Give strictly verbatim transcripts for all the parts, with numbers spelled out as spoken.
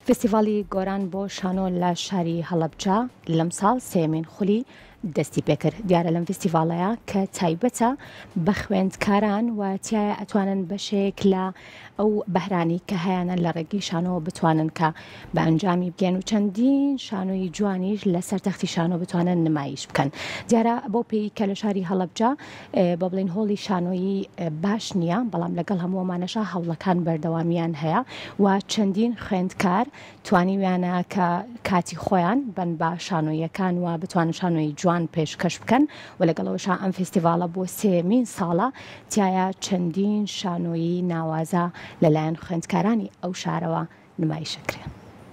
فستیڤالی گۆران بۆ شانۆ لە شاری هەڵەبجە لەم ساڵ سێمین خولی دەستی پێکرد. دیارە لەم فستیڤالەیە کە تایبەتە بە خوێندکاران و تایە ئەتوانن بەشێک لە ئەو بەهرانی کە هەیەە لە ڕێگەی شانۆ بتوانن کە بە ئەنجامی بگەن و چەندین شانۆی جوانیش لەسەر تەختی شانۆ بتوانن نمایش بکەن. دیارە بۆ پێی کە لە شاری هەڵەبجە بە بڵین هۆڵی شانۆیی باش نییە، بەڵام لەگەڵ هەمووەمانەشە هەوڵەکان بەردەوامیان هەیە و چەندین خوێندکار توانیویانە کە کاتی خۆیان بن بە شانۆیەکان و بتوانن شانۆی جوان پێشکەش بکەن و لەگەڵەوەشە ئەم فستیڤالە بۆ سێمین ساڵە تایە چەندین شانۆیی ناوازە لەلایەن خوێندکارانی ئەو شارەوە نمایشەکرێن.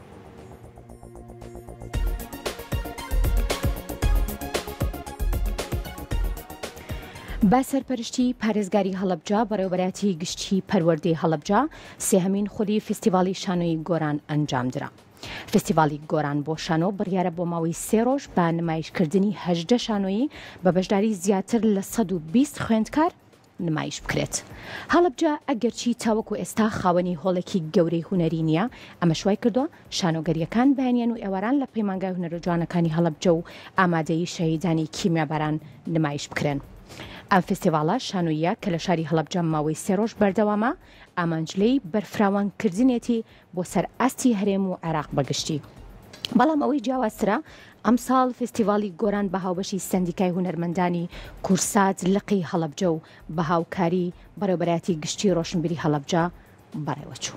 با سەرپەرشتی پارێزگاری هەڵەبجە بەڕێوەبەرەتی گشتی پەروەردەی هەڵەبجە سێهەمین خولی فستیڤالی شانۆی گۆران ئەنجامدرا. فستیڤالی گۆران بۆ شانۆ بڕیارە بۆ ماوەی سێ ڕۆژ بە نمایشکردنی هەژدە شانۆیی بە بەشداری زیاتر لە سەد و بیست خوێندکار نمایش بکرێت. هەڵەبجە ئەگەرچی تاوەکو ئێستا خاوەنی هۆڵێکی گەورەی هونەری نییە، ئەمە شوای کردووە شانۆگەریەکان بەیانیان و ئێواران لە پەیمانگای هونەرە جوانەکانی هەڵەبجە و ئامادەیی شەهیدانی کیمیاباران نمایش بکرێن. ئەم فستیڤالە شانۆیە کە لە شاری هەڵەبجە ماوەی سێ ڕۆژ بەردەوامە ئامانجلەی بەرفراوانکردنێتی بۆ سەر ئاستی هەرێم و عێراق بەگشتی. بەڵام ئەوەی جیاوازترە ئەم ساڵ فستیڤالی گۆران بە هاوبەشی سەندیکای هونەرمەندانی کورسات لقی هەڵەبجە و بە هاوکاری بەڕێوەبەرەتی گشتی ڕۆشنبیری هەڵەبجە بەڕێوەچوو.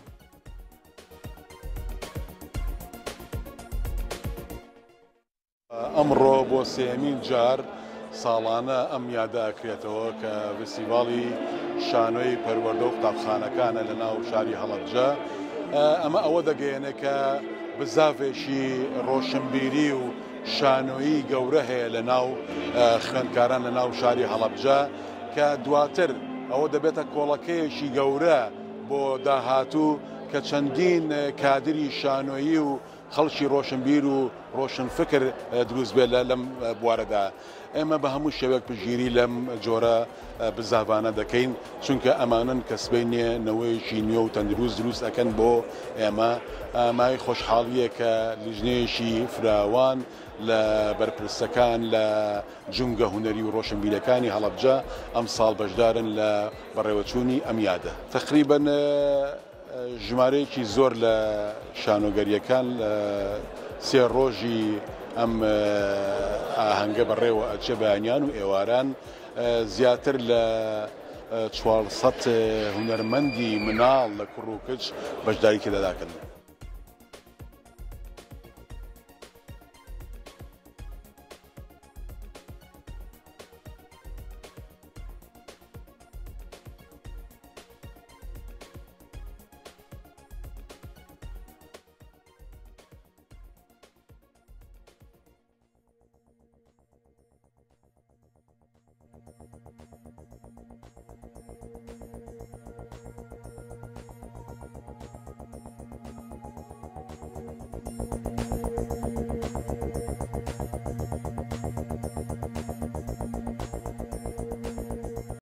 ئەمڕۆ بۆ سێمین جار ساڵانە ئەم یاداکرێتەوە کە فستیڤالی شانۆی پەروەردە و قوتابخانەکانە لە ناو شاری هەڵەبجە. ئەمە ئەوە دەگەیەنێ کە بزافێکی ڕۆشنبیری و شانۆیی گەورە هەیە لە ناو خوێندکاران لە ناو شاری هەڵەبجە کە دواتر ئەوە دەبێتە کۆڵەکەیەکی گەورە بۆ داهاتوو کە چەندین کادری شانۆیی و خەڵکی ڕۆشنبیر و ڕۆشنفکر دروست بێت لەم بوارەدا. ئێمە بە هەموو شێوەیەک پژگیری لەم جۆرە بزاڤانە دەکەین، چونکە ئەمانن کەسبەی نەوەیەکی نوێ و تەندروست دروست ئەکەن بۆ ئێمە. مای خۆشحاڵیە کە لیژنەیەکی فراوان لە بەرپرسەکان لە جونگە هونەری و ڕۆشنبیرەکانی هەڵەبجە ئەم ساڵ بەشدارن لە بەڕێوەچوونی ئەم یادە. تقریباً ژمارەیەکی زۆر لە شانۆگەریەکان سێ ڕۆژی ئەم ئاهەنگە بەڕێوە ئەچێ بەیانیان و ئێواران زیاتر لە چوارسەد هونەرمەندی مناڵ لە کوڕ و کچ بەشداری تێداداکەن.